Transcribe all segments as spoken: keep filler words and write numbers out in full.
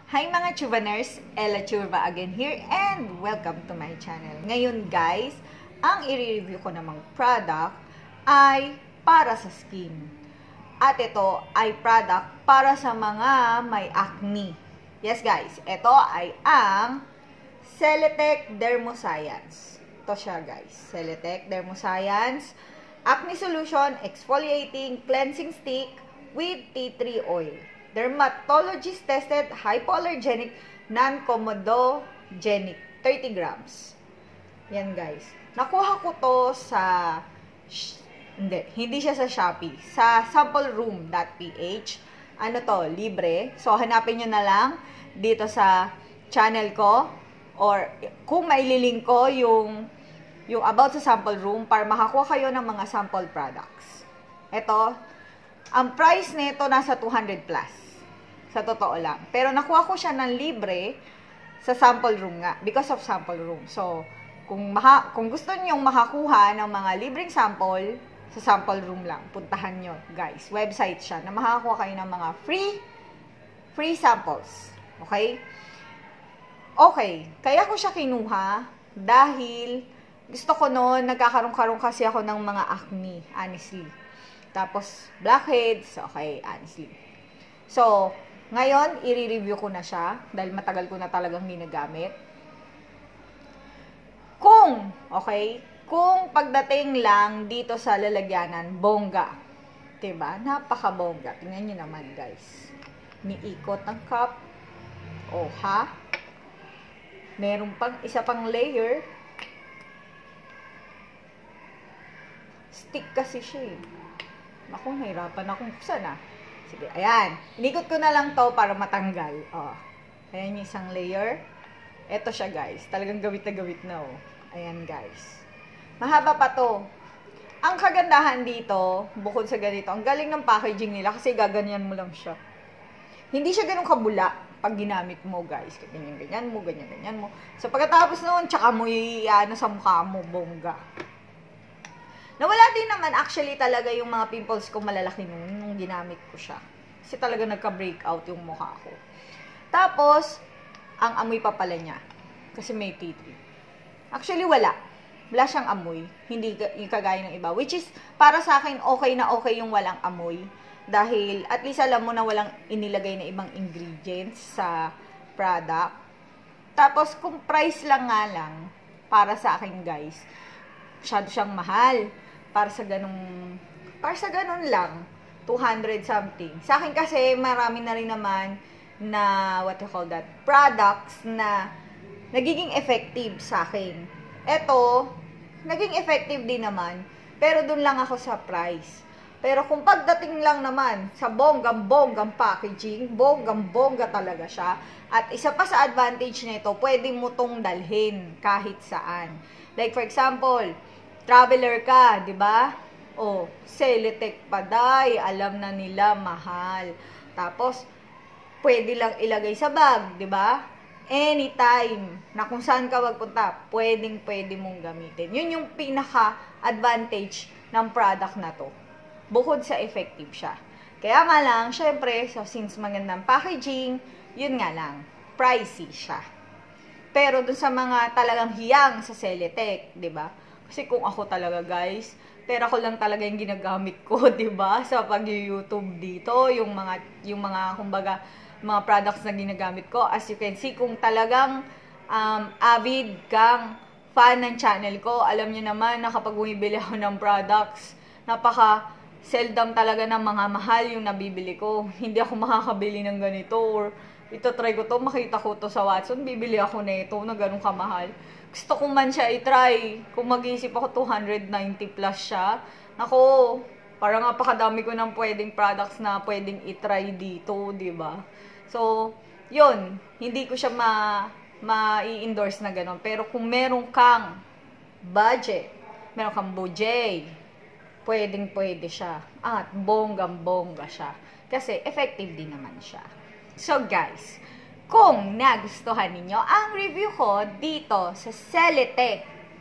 Hi mga Chuvaners, Ella Churva again here and welcome to my channel. Ngayon guys, ang i-review ko namang product ay para sa skin. At ito ay product para sa mga may acne. Yes guys, ito ay ang Celetec Dermoscience. Ito siya guys, Celetec Dermoscience Acne Solution Exfoliating Cleansing Stick with tea tree oil. Dermatologist tested, hypoallergenic, non-comedogenic, thirty grams. Yan guys. Nakuha ko to sa, hindi, hindi siya sa Shopee. Sa sampleroom dot p h. Ano to, libre. So, hanapin nyo na lang dito sa channel ko. Or, kung maililink ko yung, yung about sa sample room para makakuha kayo ng mga sample products. Ito, ang price nito nasa two hundred plus. Sa totoo lang. Pero nakuha ko siya ng libre sa sample room nga. Because of sample room. So, kung, maha, kung gusto niyo makakuha ng mga libreng sample, sa sample room lang. Puntahan nyo, guys. Website siya na makakuha kayo ng mga free, free samples. Okay? Okay. Kaya ko siya kinuha dahil gusto ko noon, nagkakaroon-karoon kasi ako ng mga acne, honestly. Tapos, blackheads, okay, honestly. So, ngayon, i-review ko na siya dahil matagal ko na talagang ginagamit. Kung, okay, kung pagdating lang dito sa lalagyanan, bongga. Diba? Napaka-bongga. Tingnan nyo naman, guys. Niikot ang cup. O, ha? Meron pang isa pang layer. Stick kasi siya eh. Naku, nahirapan akong kusan ah. Sige, ayan. Inikot ko na lang to para matanggal. Oh. Ayan yung isang layer. Ito siya, guys. Talagang gawit na gawit na, oh. Ayan, guys. Mahaba pa to. Ang kagandahan dito, bukod sa ganito, ang galing ng packaging nila kasi gaganyan mo lang siya. Hindi siya ganun kabula pag ginamit mo, guys. Ganyan-ganyan mo, ganyan-ganyan mo. So, pagkatapos noon, tsaka mo i-ano sa mukha mo, bongga. Nawala din naman actually talaga yung mga pimples ko malalaki nung, nung ginamit ko siya. Kasi talaga nagka-breakout yung mukha ko. Tapos, ang amoy pa pala niya. Kasi may tea tree. Actually, wala. Wala siyang amoy. Hindi yung kagaya ng iba. Which is, para sa akin, okay na okay yung walang amoy. Dahil, at least alam mo na walang inilagay na ibang ingredients sa product. Tapos, kung price lang nga lang, para sa akin guys, masyado siyang mahal. Para sa ganung, para sa ganun lang, two hundred something. Sa akin kasi, marami na rin naman na, what you call that, products na nagiging effective sa akin. Eto, naging effective din naman, pero dun lang ako sa price. Pero kung pagdating lang naman sa bonggang-bonggang packaging, bonggang-bongga talaga siya. At isa pa sa advantage nito, pwede mo tong dalhin kahit saan. Like for example, traveler ka, di ba? O, Celetec pa day, alam na nila, mahal. Tapos, pwede lang ilagay sa bag, di ba? Anytime, na kung saan ka magpunta, pwedeng pwede mong gamitin. Yun yung pinaka-advantage ng product na to. Bukod sa effective siya. Kaya nga lang, syempre, so since magandang packaging, yun nga lang, pricey siya. Pero dun sa mga talagang hiyang sa Celetec, di ba? Kasi kung ako talaga guys, pera ko lang talaga yung ginagamit ko, 'di ba? Sa pag-YouTube dito, yung mga yung mga kumbaga mga products na ginagamit ko. As you can see, kung talagang um, avid kang fan ng channel ko, alam niyo naman na kapag bumibili ako ng products, napaka seldom talaga ng mga mahal yung nabibili ko. Hindi ako makakabili ng ganito or ito try ko to, makita ko to sa Watson, bibili ako na ito na ganun kamahal. Gusto ko man siya i-try. Kung mag-iisip ako, two hundred ninety plus siya. Nako, parang napakadami ko ng pwedeng products na pwedeng i-try dito, di ba? So, yun. Hindi ko siya ma ma-i-endorse na ganun. Pero kung meron kang budget, meron kang budget, pwedeng pwede siya. At bonggang-bongga siya. Kasi effective din naman siya. So, guys, kung nagustuhan ninyo ang review ko dito sa Celetec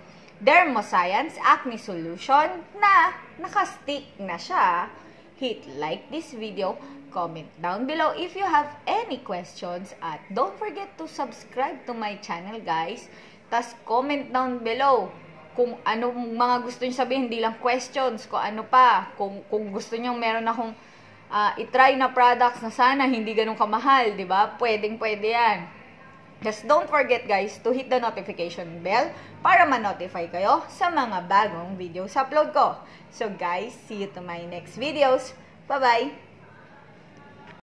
Dermoscience Acne Solution na nakastick na siya, hit like this video, comment down below if you have any questions. At don't forget to subscribe to my channel, guys. Tas comment down below kung ano mga gusto nyo sabihin, hindi lang questions, kung ano pa. Kung, kung gusto nyo meron akong uh, itry na products na sana hindi ganun kamahal, di ba? Pwedeng pwede yan. Just don't forget, guys, to hit the notification bell para ma-notify kayo sa mga bagong videos upload ko. So guys, see you to my next videos. Bye-bye!